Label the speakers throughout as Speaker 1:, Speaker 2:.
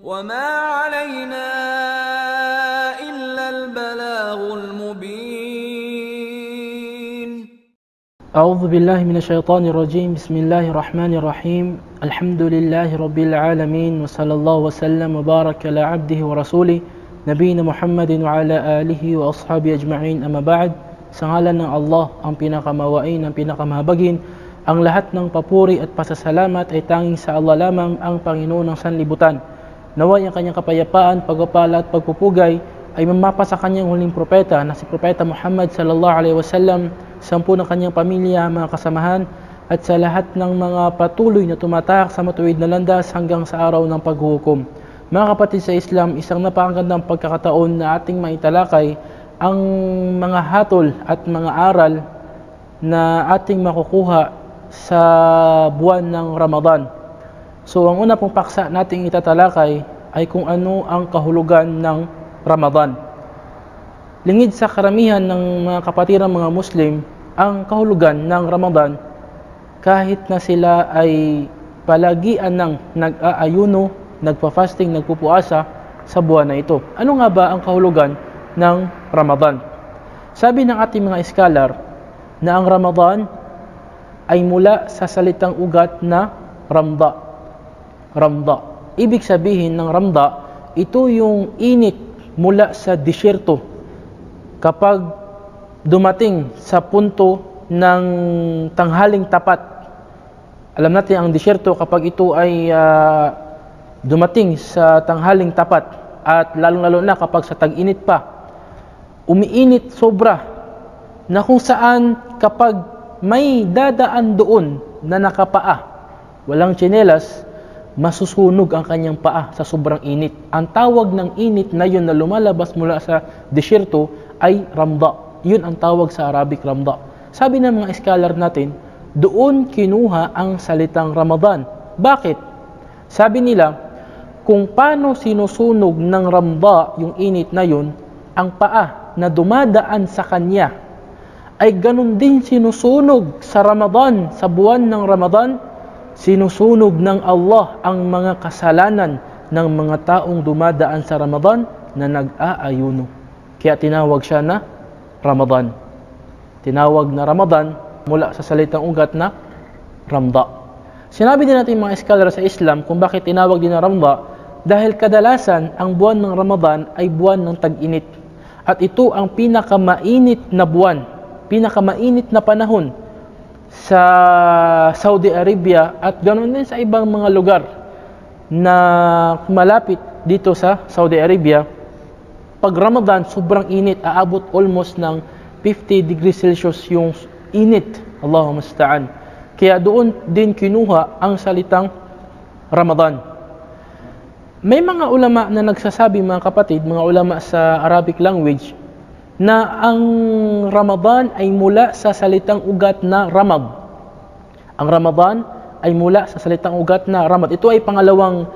Speaker 1: وما علينا إلا البلاغ المبين.
Speaker 2: أعوذ بالله من الشيطان الرجيم. بسم الله الرحمن الرحيم. الحمد لله رب العالمين، وصلى الله وسلم وبارك على عبده ورسوله نبينا محمد وعلى آله وأصحابه أجمعين. أما بعد. Sa ngalan ng Allah, ang pinakamawain, ang pinakamahabagin, ang lahat ng papuri at pasasalamat ay tanging sa Allah lamang, ang Panginoon ng sanlibutan. Naway ang kanyang kapayapaan, pagpapala at pagpupugay ay mamapa sa kanyang huling propeta na si Propeta Muhammad sallallahu alaihi wasallam, 10 ng kanyang pamilya, mga kasamahan, at sa lahat ng mga patuloy na tumatahak sa matuwid na landas hanggang sa araw ng paghuhukom. Mga kapatid sa Islam, isang napakagandang pagkakataon na ating maitalakay ang mga hatol at mga aral na ating makukuha sa buwan ng Ramadan. So ang una pong paksa nating itatalakay ay kung ano ang kahulugan ng Ramadan. Lingid sa karamihan ng mga kapatirang mga Muslim, ang kahulugan ng Ramadan, kahit na sila ay palagian ng nag-aayuno, nagpa-fasting, nagpupuasa sa buwan na ito. Ano nga ba ang kahulugan ng Ramadan? Sabi ng ating mga scholar na ang Ramadan ay mula sa salitang ugat na ramda. Ramda. Ibig sabihin ng ramda, ito yung init mula sa disyerto. Kapag dumating sa punto ng tanghaling tapat, alam natin ang disyerto kapag ito ay dumating sa tanghaling tapat, at lalong-lalo na kapag sa tag-init pa, umiinit sobra, na kung saan kapag may dadaan doon na nakapaa, walang tsinelas, masusunog ang kanyang paa sa sobrang init. Ang tawag ng init na yun na lumalabas mula sa disyerto ay ramda. Yun ang tawag sa Arabic, ramda. Sabi ng mga scholar natin, doon kinuha ang salitang Ramadan. Bakit? Sabi nila, kung paano sinusunog ng ramda yung init na yun, ang paa na dumadaan sa kanya ay ganun din sinusunog sa Ramadan, sa buwan ng Ramadan. Sinusunog ng Allah ang mga kasalanan ng mga taong dumadaan sa Ramadan na nag-aayuno. Kaya tinawag siya na Ramadan. Tinawag na Ramadan mula sa salitang ugat na ramda. Sinabi din natin mga scholar sa Islam kung bakit tinawag din na ramda, dahil kadalasan ang buwan ng Ramadan ay buwan ng tag-init. At ito ang pinakamainit na buwan, pinakamainit na panahon sa Saudi Arabia at ganoon din sa ibang mga lugar na malapit dito sa Saudi Arabia. Pag Ramadan, sobrang init, aabot almost ng 50 degrees Celsius yung init. Allahumma musta'an. Kaya doon din kinuha ang salitang Ramadan. May mga ulama na nagsasabi, mga kapatid, mga ulama sa Arabic language, na ang Ramadan ay mula sa salitang ugat na ramad. Ang Ramadan ay mula sa salitang ugat na ramad. Ito ay pangalawang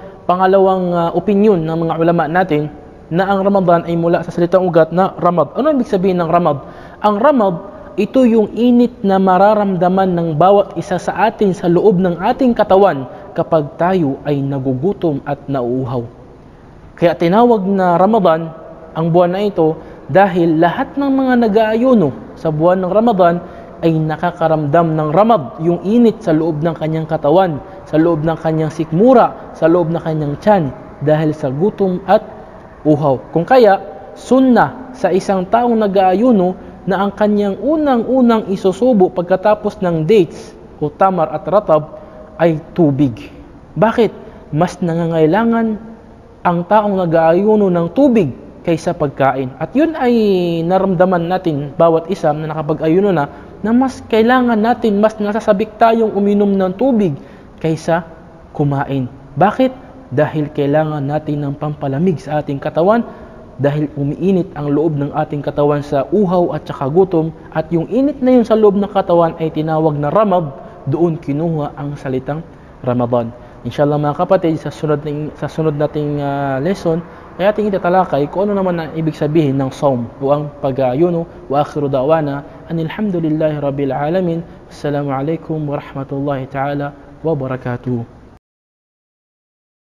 Speaker 2: opinion ng mga ulama natin, na ang Ramadan ay mula sa salitang ugat na ramad. Ano ibig sabihin ng ramad? Ang ramad, ito yung init na mararamdaman ng bawat isa sa atin sa loob ng ating katawan kapag tayo ay nagugutom at nauuhaw. Kaya tinawag na Ramadan ang buwan na ito dahil lahat ng mga nag-aayuno sa buwan ng Ramadan ay nakakaramdam ng ramad, yung init sa loob ng kanyang katawan, sa loob ng kanyang sikmura, sa loob ng kanyang tiyan, dahil sa gutom at uhaw. Kung kaya, sunnah sa isang taong nag-aayuno na ang kanyang unang-unang isusubo pagkatapos ng dates o tamar at ratab ay tubig. Bakit? Mas nangangailangan ang taong nag-aayuno ng tubig kaysa pagkain. At yun ay naramdaman natin, bawat isa na nakapag-ayuno na mas kailangan natin, mas nasasabik tayong uminom ng tubig kaysa kumain. Bakit? Dahil kailangan natin ng pampalamig sa ating katawan, dahil umiinit ang loob ng ating katawan sa uhaw at saka gutom, at yung init na yun sa loob ng katawan ay tinawag na ramad. Doon kinuha ang salitang Ramadan. Inshallah mga kapatid, sa sunod nating lesson ay ating itatalakay kung ano naman ang ibig sabihin ng saum o ang pag-ayuno. Wa akhiru da'wana anilhamdulillahi rabbil alamin. Assalamu alaikum wa rahmatullahi ta'ala wa barakatuh.